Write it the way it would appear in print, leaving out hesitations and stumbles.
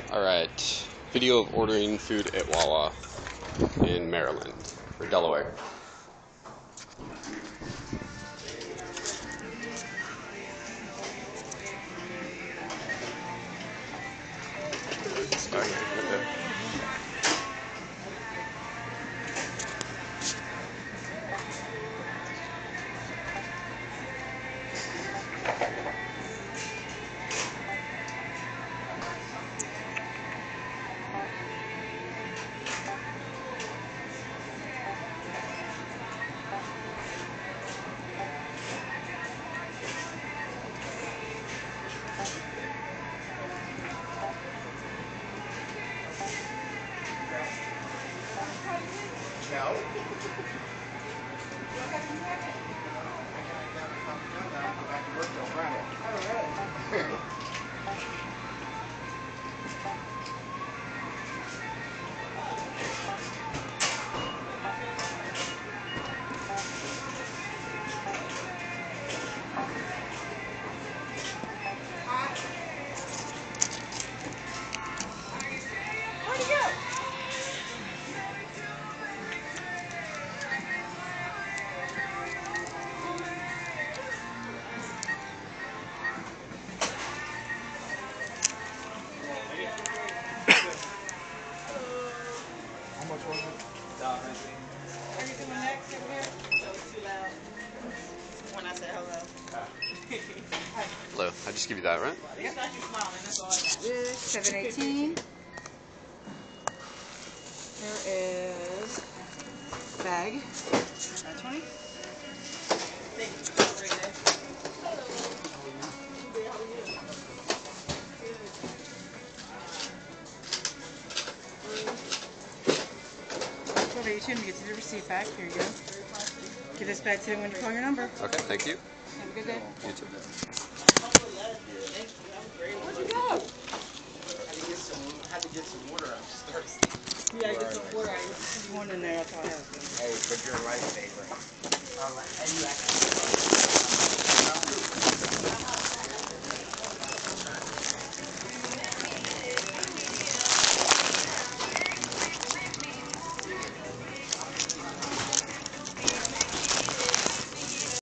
Alright, video of ordering food at WaWa in Maryland, or Delaware. Starting with it. No. Where'd he go? How much was it? $1.15. Are you doing next over here? So it's too loud when I say hello. Hello, I just give you that, right? It's not you smiling, that's all I got. This $7.18. There is bag. $5.20. Thank you. $12.82 to get to the receipt back. Here you go. Give this back to them when you call your number. Okay, thank you. Have a good day. You too. Where'd you go? Had to get some water. I'm just thirsty. Yeah, get some water. There's one in there. That's all I have. Hey, but you're a lifesaver. And you actually.